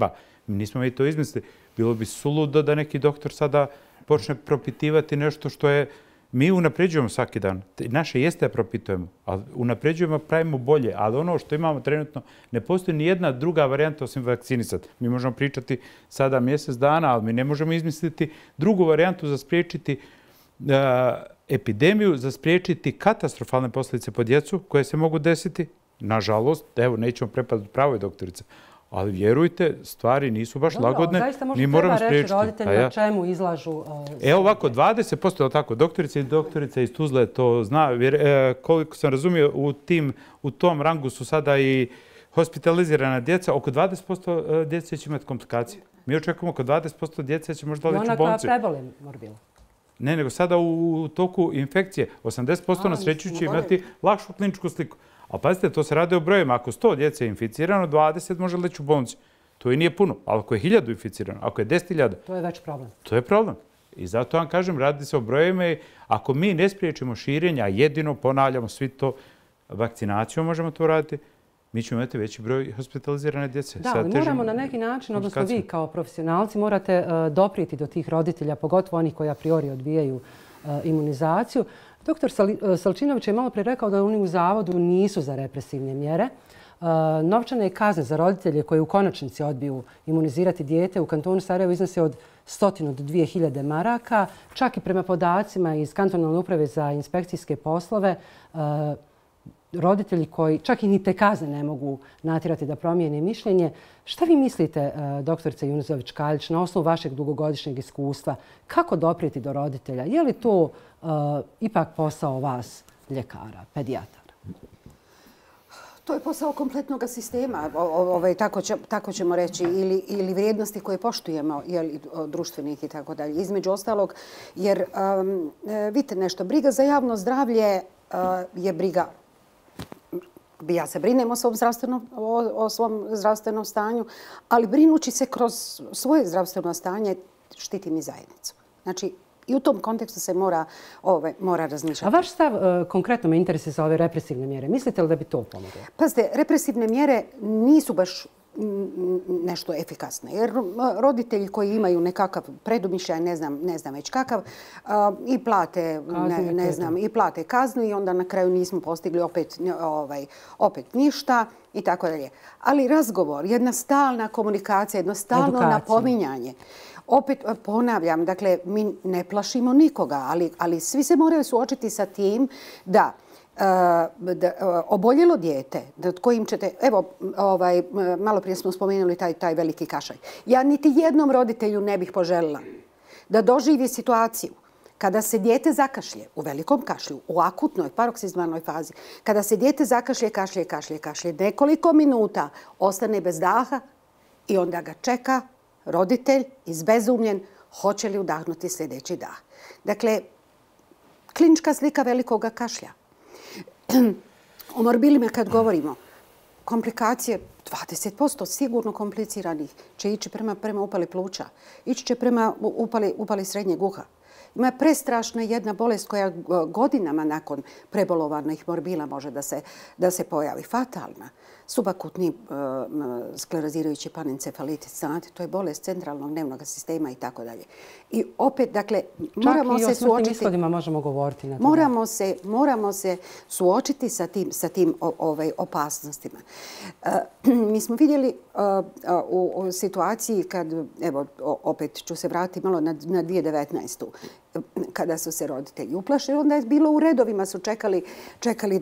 Nismo mi to izmislili. Bilo bi suludo da neki doktor sada počne propitivati nešto što je... Mi unapređujemo svaki dan. Naše jeste da propitujemo, ali unapređujemo, pravimo bolje. Ali ono što imamo trenutno, ne postoji ni jedna druga varijanta osim vakcinisati. Mi možemo pričati sada mjesec dana, ali mi ne možemo izmisliti drugu varijantu za spriječiti epidemiju, za spriječiti katastrofalne posljedice po djecu koje se mogu desiti. Nažalost, evo, nećemo prepadati pravoj doktorice. Ali vjerujte, stvari nisu baš lagodne. Zaista možda treba reći roditeljima čemu izlažu... Evo ovako, 20%, je tako, doktorica iz Tuzle to zna. Koliko sam razumio, u tom rangu su sada i hospitalizirana djeca. Oko 20% djece će imati komplikacije. Mi očekujemo oko 20% djece će možda leći u bolnicu. I ona koja preboli morbila. Ne, nego sada u toku infekcije 80% na sreću će imati lakšu kliničku sliku. Ali pazite, to se radi o brojima. Ako 100 djece je inficirano, 20 može leći u bolnici. To i nije puno. Ali ako je 1000 inficirano, ako je 10.000... To je već problem. To je problem. I zato vam kažem, radi se o brojima i ako mi ne spriječimo širenje, a jedino ponavljamo svi to, vakcinacijom možemo to raditi, mi ćemo imati veći broj hospitalizirane djece. Da, ali moramo na neki način, odnosno vi kao profesionalci, morate doprijeti do tih roditelja, pogotovo onih koji a priori odbijaju imunizaciju. Doktor Salčinović je malo prije rekao da oni u zavodu nisu za represivne mjere. Novčane kazne za roditelje koji u konačnici odbiju imunizirati dijete u kantonu Sarajevo iznose od 100 do 2000 maraka. Čak i prema podacima iz kantonalne uprave za inspekcijske poslove, roditelji koji čak i ni te kazne ne mogu natjerati da promijene mišljenje. Šta vi mislite, doktorice Junuzović-Kaljić, na osnovu vašeg dugogodišnjeg iskustva, kako doprijeti do roditelja? Je li to ipak posao vas, ljekara, pedijatara? To je posao kompletnog sistema, tako ćemo reći, ili vrijednosti koje poštujemo, društvenih i tako dalje. Između ostalog, jer vidite nešto, briga za javno zdravlje je briga. Ja se brinem o svom zdravstvenom stanju, ali brinući se kroz svoje zdravstveno stanje štitim i zajednicu. Znači, i u tom kontekstu se mora razmišljati. A vaš stav konkretno me interesuje za ove represivne mjere. Mislite li da bi to pomoglo? Pazite, represivne mjere nisu baš nešto efikasne. Jer roditelji koji imaju nekakav predumišljaj, ne znam već kakav, i plate kaznu i onda na kraju nismo postigli opet ništa i tako dalje. Ali razgovor, jedna stalna komunikacija, jedno stalno napominjanje. Opet ponavljam, dakle, mi ne plašimo nikoga, ali svi se moraju suočiti sa tim da oboljelo dijete, nad kojim ćete, evo, malo prije smo spomenuli taj veliki kašalj. Ja niti jednom roditelju ne bih poželjela da doživi situaciju kada se dijete zakašlje u velikom kašlju, u akutnoj paroksizmalnoj fazi, kada se dijete kašlje, nekoliko minuta ostane bez daha i onda ga čeka roditelj izbezumljen hoće li udahnuti sljedeći dah. Dakle, klinička slika velikog kašlja. O morbilima kad govorimo, komplikacije 20% sigurno kompliciranih će ići prema upali pluća, ići će prema upali srednjeg uha. Ima prestrašna jedna bolest koja godinama nakon prebolovanih morbila može da se pojavi. Fatalna. Subakutni sklerozirajući panencefalitis. Znate, to je bolest centralnog nervnog sistema i tako dalje. I opet, dakle, moramo se suočiti... Čak i o smrtnim ishodima možemo govoriti. Moramo se suočiti sa tim opasnostima. Mi smo vidjeli u situaciji kad, evo, opet ću se vratiti malo na 2019. Kada su se roditelji uplašili, onda je bilo u redovima su čekali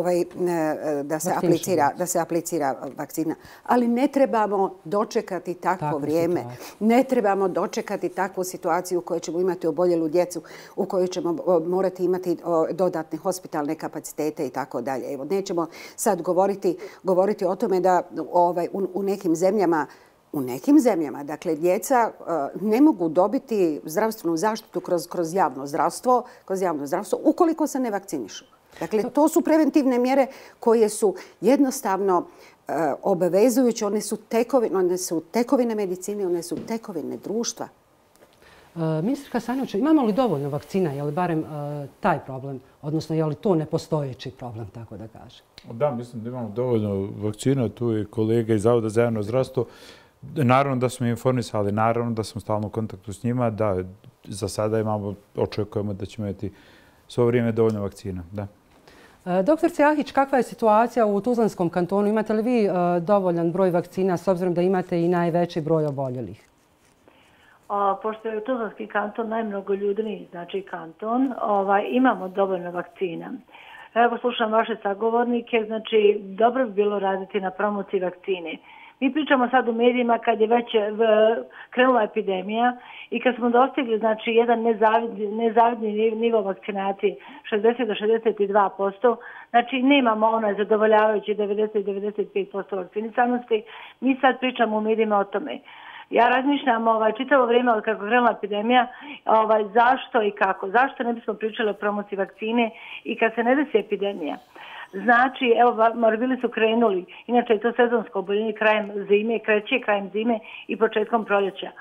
da se aplicira vakcina. Ali ne trebamo dočekati takvo vrijeme. Ne trebamo dočekati takvu situaciju u kojoj ćemo imati oboljelu djecu, u kojoj ćemo morati imati dodatne hospitalne kapacitete i tako dalje. Evo, nećemo sad govoriti o tome da u nekim zemljama, dakle, djeca ne mogu dobiti zdravstvenu zaštitu kroz javno zdravstvo ukoliko se ne vakcinišu. Dakle, to su preventivne mjere koje su jednostavno obavezujuće. One su tekovine medicine, one su tekovine društva. Ministar Kasanović, imamo li dovoljno vakcina? Je li barem taj problem, odnosno je li to nepostojeći problem, tako da kažem? Da, mislim da imamo dovoljno vakcina. Tu je kolega iz Zavoda za javno zdravstvo Naravno da smo informisali, naravno da smo stalno u kontaktu s njima, da za sada očekujemo da ćemo imati svo vrijeme dovoljno vakcina. Da. Doktor Ahić, kakva je situacija u Tuzlanskom kantonu? Imate li vi dovoljan broj vakcina s obzirom da imate i najveći broj oboljelih? Pošto je Tuzlanski kanton najmnogoljudniji, znači kanton, imamo dovoljno vakcina. Evo slušam vaše sagovornike, znači dobro bi bilo raditi na promociji vakcine. Mi pričamo sad u medijima kad je već krenula epidemija i kad smo dostigli znači jedan nezavidni nivo vakcinacije 60 do 62%, znači nemamo onaj zadovoljavajući 90-95% vakcinisanosti, mi sad pričamo u medijima o tome. Ja razmišljam čitavo vrijeme od kako krenula epidemija, zašto i kako, zašto ne bismo pričali o promociji vakcine i kad se ne desi epidemija. Znači, evo, morbili su krenuli, inače je to sezonsko oboljenje krajem zime, kreće krajem zime i početkom proljeća.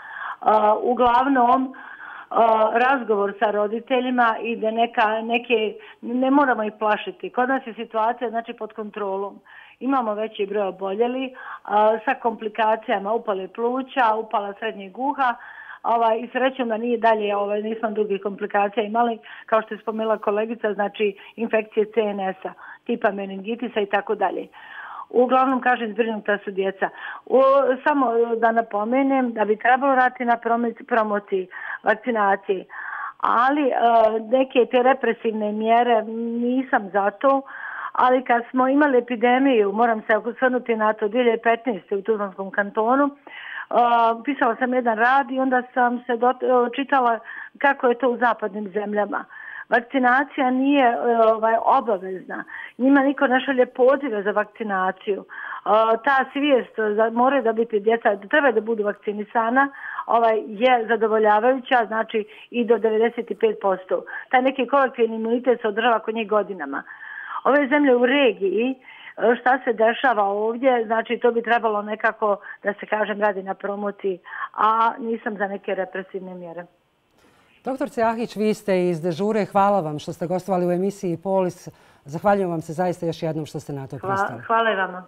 Uglavnom, razgovor sa roditeljima i da neke, ne moramo ih plašiti. Kod nas je situacija znači pod kontrolom. Imamo veći broj oboljeli sa komplikacijama upale pluća, upala srednjeg uha i srećom da nije dalje, nismo drugih komplikacija imali, kao što je spomenula kolegica, znači infekcije CNS-a, tipa meningitisa i tako dalje. Uglavnom, kažem, zbrinuta su djeca. Samo da napomenem da bi trebalo raditi na promociji vakcinacije, ali neke te represivne mjere nisam za to, ali kad smo imali epidemiju, moram se osvrnuti na to, 2015. u Tuzlanskom kantonu, pisala sam jedan rad i onda sam se čitala kako je to u zapadnim zemljama. Vakcinacija nije obavezna. Njima niko ne šalje pozive za vakcinaciju. Ta svijest moraju da biti djeca, da treba da budu vakcinisana, je zadovoljavajuća, znači i do 95%. Taj neki kolektivni imunitet se održava kod njih godinama. Ove zemlje u regiji, šta se dešava ovdje, znači to bi trebalo nekako, da se kažem, radi na promociji, a nisam za neke represivne mjere. Doktorce Ahić, vi ste iz dežure. Hvala vam što ste gostovali u emisiji Polis. Zahvaljujem vam se zaista još jednom što ste na to pristali. Hvala i vama.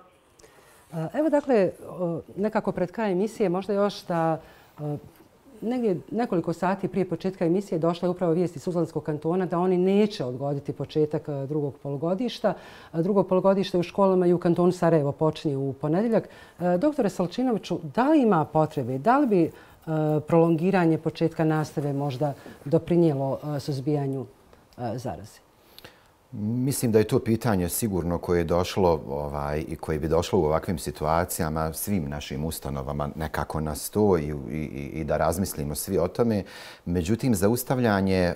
Evo dakle, nekako pred kraj emisije, možda još da negdje nekoliko sati prije početka emisije došla je upravo vijest iz Tuzlanskog kantona da oni neće odgoditi početak drugog polugodišta. Drugo polugodište u školama i u kantonu Sarajevo počinje u ponedjeljak. Doktore Salčinoviću, da li ima potrebe, da li bi prolongiranje početka nastave možda doprinijelo suzbijanju zaraze? Mislim da je to pitanje sigurno koje je došlo i koje bi došlo u ovakvim situacijama svim našim ustanovama nekako na sto i da razmislimo svi o tome. Međutim, zaustavljanje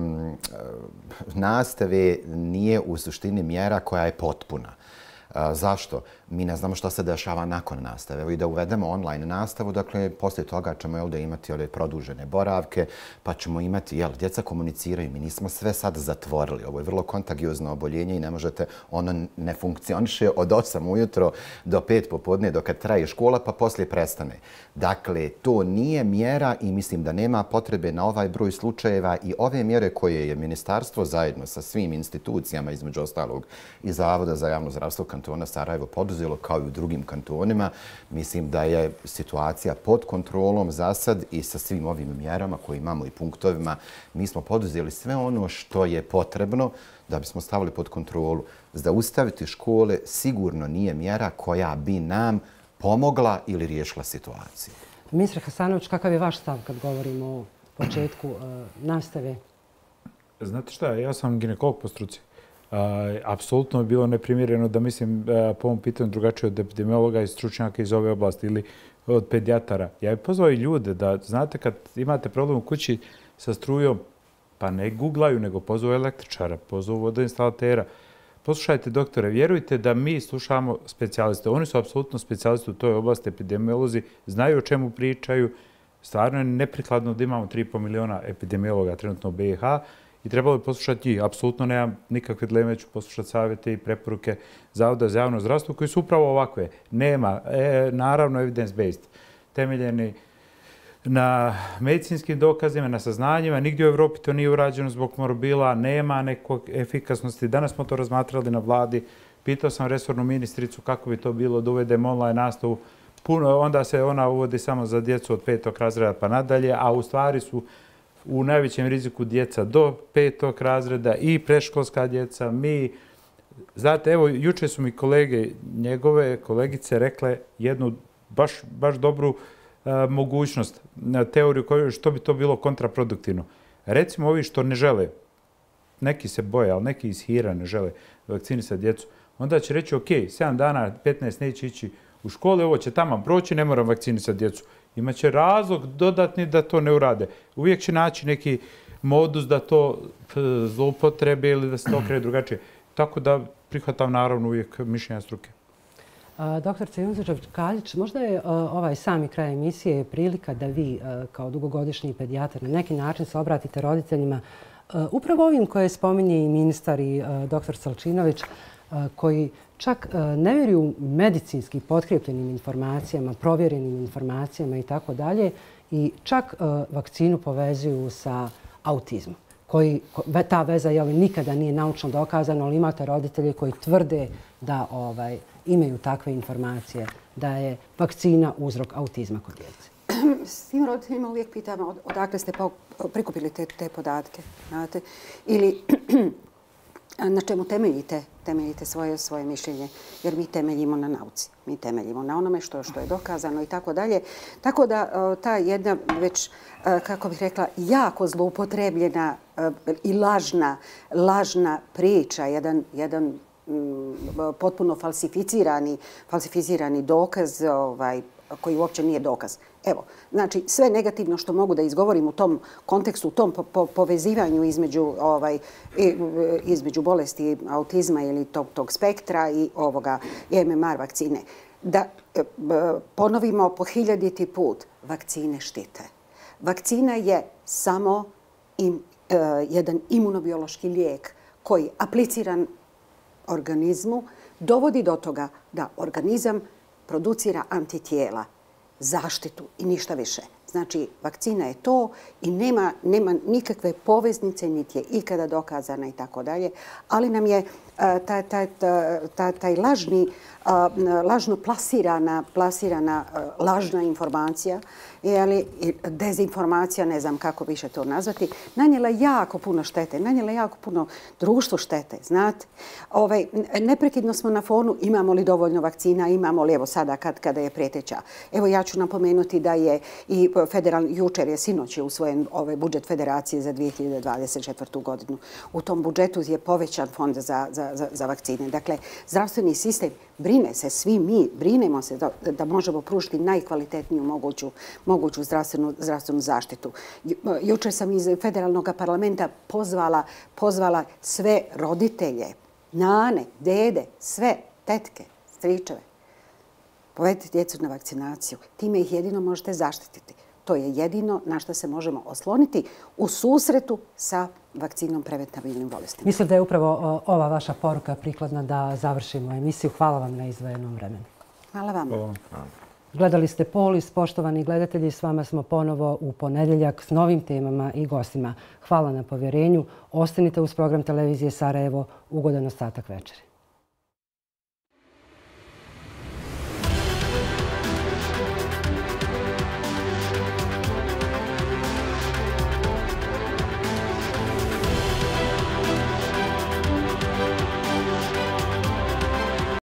nastave nije u suštini mjera koja je potpuna. Zašto? Mi ne znamo što se dešava nakon nastave. Evo i da uvedemo online nastavu, dakle, poslije toga ćemo ovdje imati ove produžene boravke, pa ćemo imati, djeca komuniciraju, mi nismo sve sad zatvorili. Ovo je vrlo kontagiozno oboljenje i ne možete, ono ne funkcioniše od 8 ujutro do 5 popodne dok traje škola, pa poslije prestane. Dakle, to nije mjera i mislim da nema potrebe na ovaj broj slučajeva i ove mjere koje je ministarstvo zajedno sa svim institucijama, između ostalog i Zavoda za javno zdravstvo kantona Sarajevo poduzelo kao i u drugim kantonima. Mislim da je situacija pod kontrolom za sad i sa svim ovim mjerama koje imamo i punktovima. Mi smo poduzeli sve ono što je potrebno da bismo stavili pod kontrolu. Zaustaviti škole sigurno nije mjera koja bi nam pomogla ili riješila situaciju. Ministre Hasanović, kakav je vaš stav kad govorimo o početku nastave? Znate šta, ja sam ginekolog po struci. Apsolutno je bilo neprimjereno da mislim po ovom pitanju drugačije od epidemiologa i stručnjaka iz ove oblasti ili od pedijatara. Ja bih pozvao i ljude da, znate, kad imate problem u kući sa strujom, pa ne googlaju, nego pozvao električara, pozvao vodoinstalatera. Poslušajte, doktore, vjerujte da mi slušamo specijaliste. Oni su apsolutno specijalisti u toj oblasti, epidemiolozi, znaju o čemu pričaju. Stvarno je neprikladno da imamo 3,5 miliona epidemiologa trenutno u BiH i trebalo bi poslušati njih. Apsolutno nemam nikakve dileme, ću poslušati savjete i preporuke Zavoda za javno zdravstvo koji su upravo ovakve. Nema, naravno, evidence-based, temeljeni na medicinskim dokazima, na saznanjima. Nigdje u Evropi to nije urađeno zbog morbila, nema nekog efikasnosti. Danas smo to razmatrali na vladi. Pitao sam resornu ministricu kako bi to bilo da uvedemo online nastavu. onda se ona uvodi samo za djecu od 5. razreda pa nadalje, a u stvari su u najvećem riziku djeca do 5. razreda i predškolska djeca. Znate, evo, juče su mi njegove kolegice rekle jednu baš dobru mogućnost, teoriju što bi to bilo kontraproduktivno. Recimo ovi što ne žele, neki se boje, ali neki iz hira ne žele vakcinisati djecu, onda će reći, ok, 7 dana, 15 neće ići u škole, ovo će tamo proći, ne moram vakcinisati djecu. Imaće razlog dodatni da to ne urade. Uvijek će naći neki modus da to zloupotrebe ili da se to okrene drugačije. Tako da prihvatam naravno uvijek mišljenja struke. Doktorce Junzičević-Kaljić, možda je ovaj sami kraj emisije prilika da vi kao dugogodišnji pedijatar na neki način se obratite roditeljima upravo ovim koje spominje i ministar i doktor Salčinović, koji čak ne vjeruju medicinski potkrijepljenim informacijama, provjerenim informacijama i tako dalje i čak vakcinu povezuju sa autizmom. Ta veza nikada nije naučno dokazana, ali imate roditelje koji tvrde da imaju takve informacije, da je vakcina uzrok autizma kod djece. S tim roditeljima uvijek pitamo odakle ste prikupili te podatke, znate, ili na čemu temeljite svoje mišljenje, jer mi temeljimo na nauci, mi temeljimo na onome što je dokazano i tako dalje. Tako da ta jedna već, kako bih rekla, jako zloupotrebljena i lažna priča, jedan potpuno falsificirani dokaz koji uopće nije dokaz. Evo, znači sve negativno što mogu da izgovorim u tom kontekstu, u tom povezivanju između bolesti autizma ili tog spektra i MMR vakcine. Da ponovimo po 1000. put, vakcine štite. Vakcina je samo jedan imunobiološki lijek koji apliciran organizmu dovodi do toga da organizam producira antitijela, zaštitu i ništa više. Znači, vakcina je to i nema nikakve poveznice, niti je ikada dokazana i tako dalje, ali nam je taj lažno plasirana lažna informacija, dezinformacija, ne znam kako više to nazvati, nanijela jako puno štete, nanijela jako puno društvu štete, znate. Neprekidno smo na fonu imamo li dovoljno vakcina, imamo li evo sada kada je prijeteća. Evo ja ću napomenuti da je i jučer je sinoć usvojen budžet federacije za 2024. godinu. U tom budžetu je povećan fond za vakcine. Dakle, zdravstveni sistem brine se, svi mi brinemo se da možemo pružiti najkvalitetniju moguću zdravstvenu zaštitu. Jučer sam iz federalnog parlamenta pozvala sve roditelje, nane, dede, sve, tetke, stričeve. Povedite djecu na vakcinaciju. Time ih jedino možete zaštititi. To je jedino na što se možemo osloniti u susretu sa vakcinom preventabilnim bolestima. Mislim da je upravo ova vaša poruka prikladna da završimo emisiju. Hvala vam na izdvojenom vremenu. Hvala vam. Gledali ste Polis, poštovani gledatelji, s vama smo ponovo u ponedjeljak s novim temama i gostima. Hvala na povjerenju. Ostanite uz program televizije Sarajevo. Ugodan ostatak večeri.